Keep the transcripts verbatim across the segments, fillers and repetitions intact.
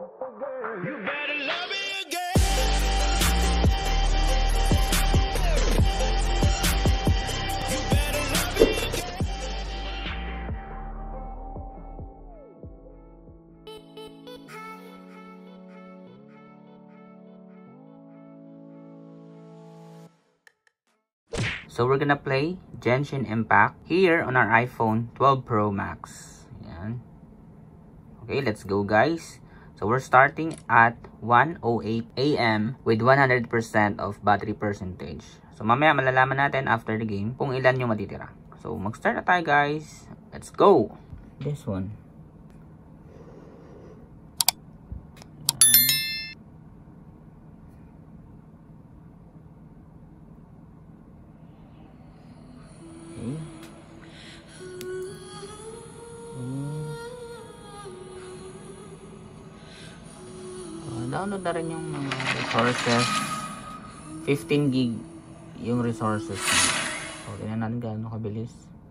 You better love me again. You better love me again. So we're gonna play Genshin Impact here on our iPhone twelve Pro Max. Yan. Okay, let's go guys. So we're starting at one oh eight A M with one hundred percent of battery percentage. So mamaya malalaman natin after the game kung ilan yung matitira. So mag-start na tayo guys. Let's go! This one. Download na rin yung mga resources. fifteen gig yung resources. So, tingnan natin gaano kabilis.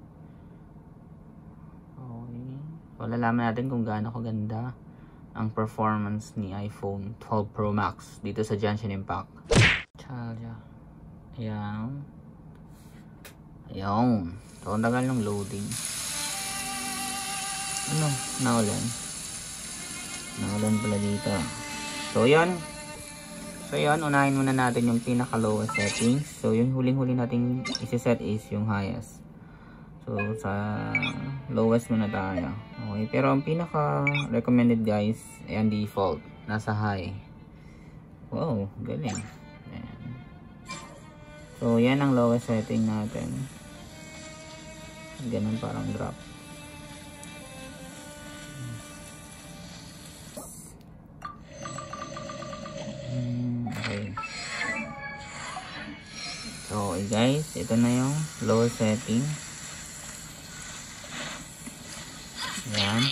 Okay. So, lalaman natin kung gaano kaganda ang performance ni iPhone twelve Pro Max dito sa Genshin Impact. Chalya. Ayan. Ayan. So, ang tagal ng loading. Ano? Naulan. Naulan pala dito. So, yan. So, yan. Unahin muna natin yung pinaka-lowest settings. So, yung huling-huli natin isi-set is yung highest. So, sa lowest muna tayo. Okay. Pero, ang pinaka-recommended guys, ay ang default. Nasa high. Wow. Galing. Ayan. So, yan ang lowest setting natin. Ganun parang drop. So guys, ito na yung low setting. Yan.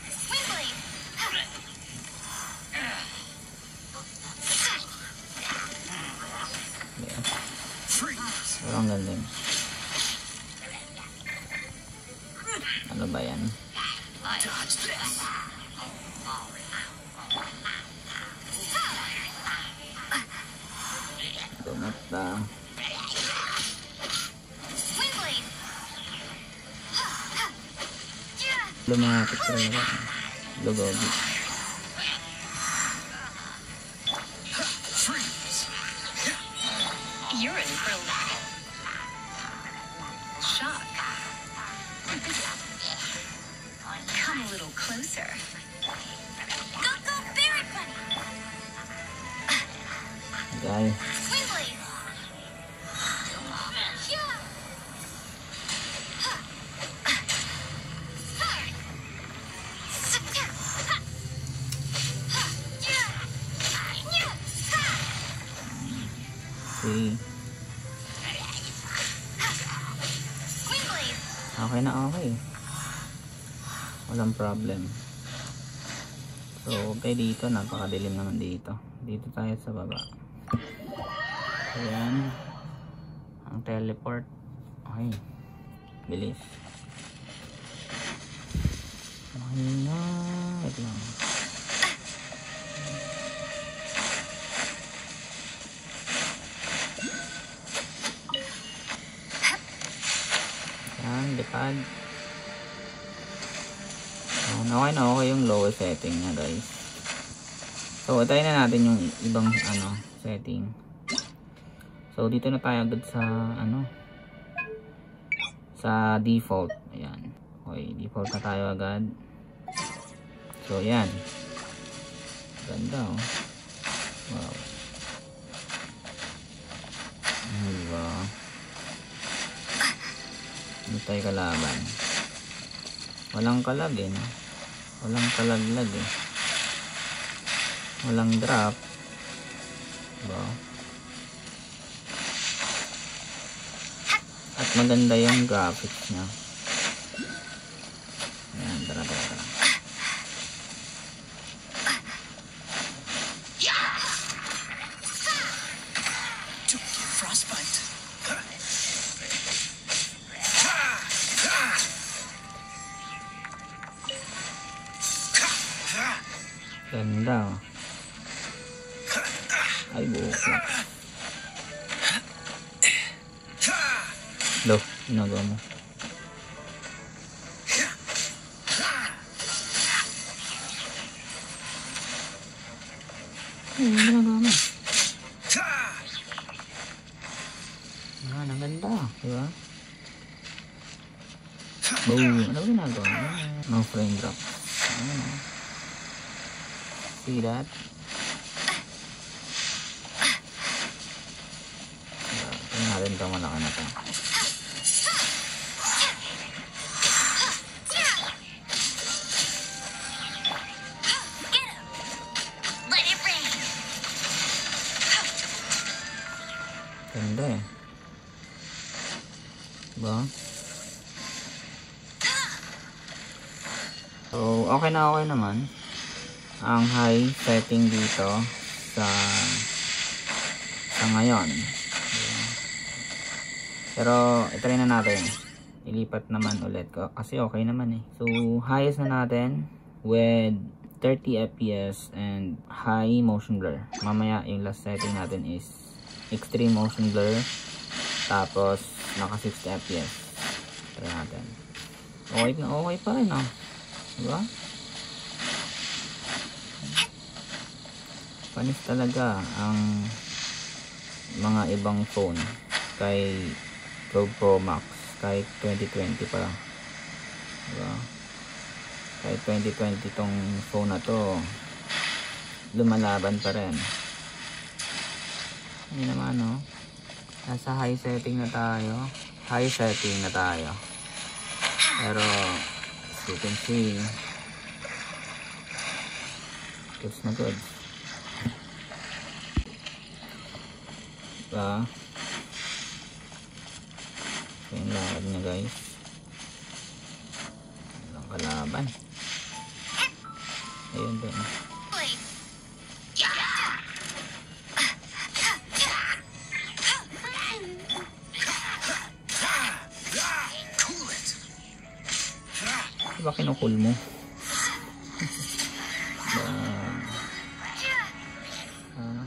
Yan. Parang galing. Ano ba yan? Dumata. Lumapit ka rin ako. Lugogi. You're in for a shock. Come a little closer. Go, go, berry bunny! Guys. Okay na okay. Walang problem. So, okay dito. Napakadilim naman dito. Dito tayo sa baba. Ayan. Ang teleport. Okay. Bilis. Okay na. Ito lang. Lipad. Okay na okay yung lowest setting niya guys. So try na natin yung ibang ano setting. So dito na tayo agad sa ano sa default. Ayan. Okay, default na tayo agad. So ayan. Ganda oh. Wow. Diba? Hindi tayo kalaban. Walang kalag eh. No? Walang kalaglag eh. Walang drop. Diba? At maganda yung graphics niya. Ayan, tara tara tara. Frostbite. Ganda oh. Ay, buhok lang. Lo, ginagawa mo. Ay, ginagawa mo. Yan, ang ganda. Diba? Boom. Ano ba ginagawa mo? No frame drop. Ayan oh. See that? Tingnan natin ito, malaki na ito. Ganda eh. Diba? So, okay na okay naman. Ang high setting dito sa sa ngayon. Pero, itry na natin. Ilipat naman ulit ko. Kasi okay naman eh. So, highest na natin with thirty F P S and high motion blur. Mamaya, yung last setting natin is extreme motion blur. Tapos, naka sixty F P S. Try natin. Okay na okay pa rin oh. Diba? Panis talaga ang mga ibang phone kay twelve Pro Max kahit twenty twenty pa lang. Diba? Kahit twenty twenty tong phone na to, lumalaban pa rin. Hindi naman no. Nasa high setting na tayo. High setting na tayo. Pero as you can see, goods na goods. Diba? So yung lakad niya guys. Walang kalaban. Ayun din. Diba kinukul mo? Diba? Ah.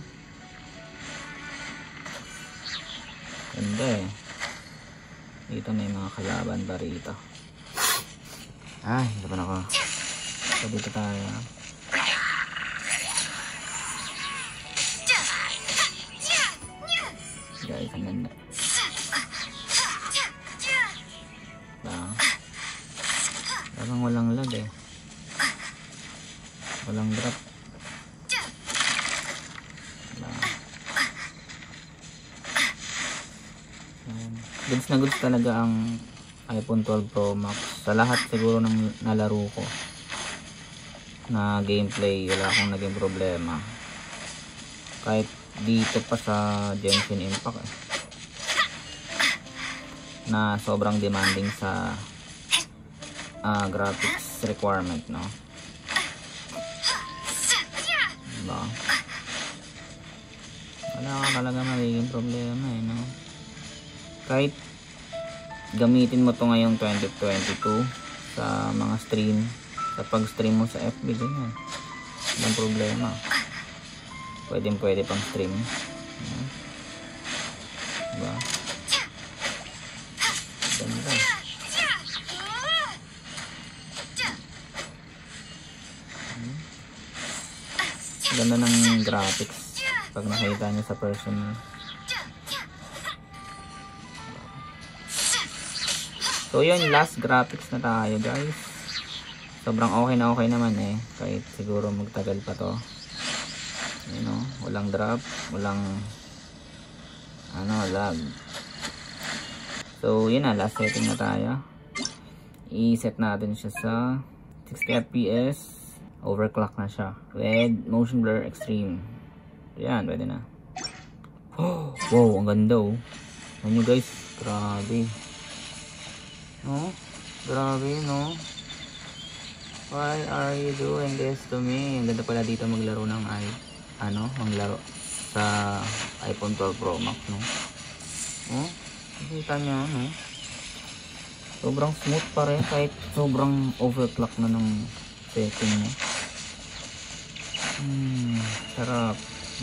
Ganda eh. Dito may mga kalaban ba rito? Ay, hindi pa na ako. So dito tayo. Guys, ang ganda. Diba? Parang walang lag eh. Walang drop. Goods na goods talaga ang iPhone twelve Pro Max. Sa lahat siguro ng nalaro ko na gameplay, wala akong naging problema. Kahit dito pa sa Genshin Impact eh, na sobrang demanding sa uh, graphics requirement, no? Diba? Wala ka talaga magiging problema eh, no? Kahit gamitin mo to ngayong twenty twenty-two sa mga stream, sa pag-stream mo sa F B, ganyan. Walang problema. Pwedeng pwede pang stream. Diba? Diba? Ganda. Ganda ng graphics pag nakita nyo sa personal. So yun, last graphics na tayo guys. Sobrang okay na okay naman eh. Kahit siguro magtagal pa to. You know, walang drop, walang ano, lag. So yun na, last setting na tayo. I-set natin siya sa sixty F P S. Overclock na siya. With motion blur extreme. Yan, pwede na. Oh, wow, ang ganda oh. Ano nyo guys, grabe. No? Grabe, no? Why are you doing this to me? Ang ganda pala dito maglaro ng i ano, maglaro sa iPhone twelve Pro Max, no? Oh, nakita nyo, no? Sobrang smooth pa rin kahit sobrang overclock na ng setting niya. Hmm, sarap.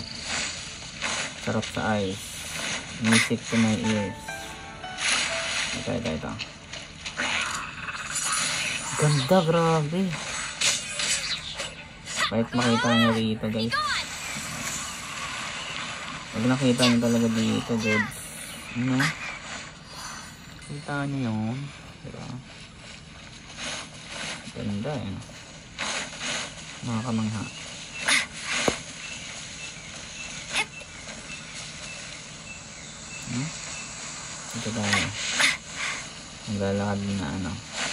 Sarap sa eyes. Music to my ears. Ito, ito, ito. Ganda, grabe. Kahit makita nyo rito, guys. Pag nakita nyo talaga dito, guys. Ano? Kita nyo yun. Diba? Ganda, eh. Mga kamangha. Hmm? Ito tayo. Maglalakad na ano.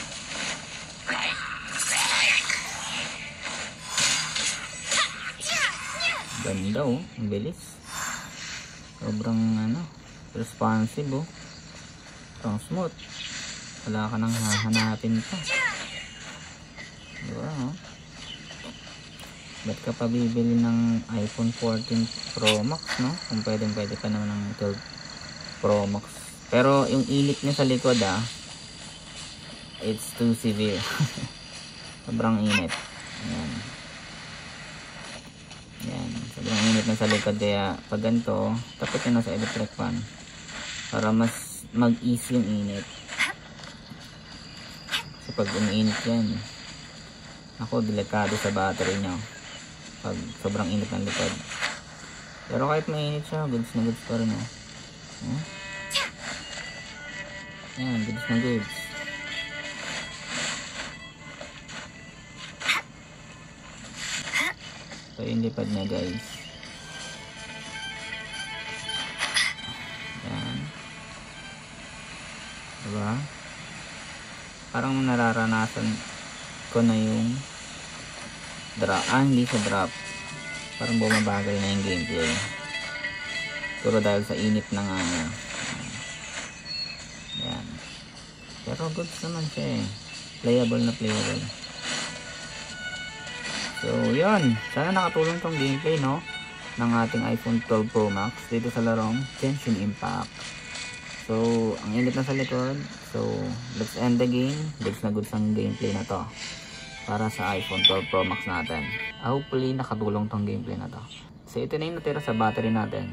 Ganda oh. Ang bilis. Sobrang ano. Responsive oh. Sobrang smooth. Wala ka nang hahanapin pa. Diba oh. Ba't ka pa bibili ng iPhone fourteen Pro Max, no? Kung pwedeng pwede ka naman ng twelve Pro Max. Pero yung init niya sa likod ah, it's too severe. Sobrang init. Ayan. Ayan. Sobrang init na sa likod. Kaya pag ganito, tapos yun na sa electric fan. Para mas mag-ease yung init. Kasi pag umiinit yan, ako, delikado sa battery niya. Pag sobrang init ng likod. Pero kahit mainit siya, goods na goods pa rin oh. Hmm? Ayan, goods na goods. So yung lipad niya guys. Ayan. Diba? Parang nararanasan ko na yung drop. Ah, hindi sa drop. Parang bumabagal na yung gameplay. Pero dahil sa init na nga niya. Ayan. Pero goods naman siya eh. Playable na playable. So, yun. Sana nakatulong tong gameplay, no? Ng ating iPhone twelve Pro Max dito sa larong Genshin Impact. So, ang init na sa likod. So, let's end the game. Goods na goods ang gameplay na to. Para sa iPhone twelve Pro Max natin. Hopefully, nakatulong tong gameplay na to. So, ito na yung natira sa battery natin.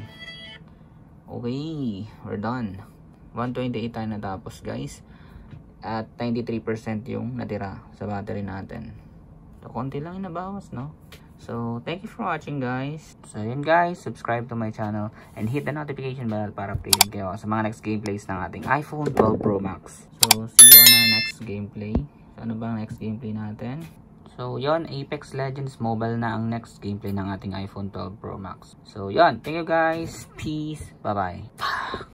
Okay, we're done. one twenty-eight tayo natapos, guys. At ninety-three percent yung natira sa battery natin. So, konti lang yung nabawas, no? So, thank you for watching, guys. So, yun, guys. Subscribe to my channel and hit the notification bell para updated kayo sa mga next gameplays ng ating iPhone twelve Pro Max. So, see you on our next gameplay. So, ano ba ang next gameplay natin? So, yon, Apex Legends Mobile na ang next gameplay ng ating iPhone twelve Pro Max. So, yon. Thank you, guys. Peace. Bye-bye.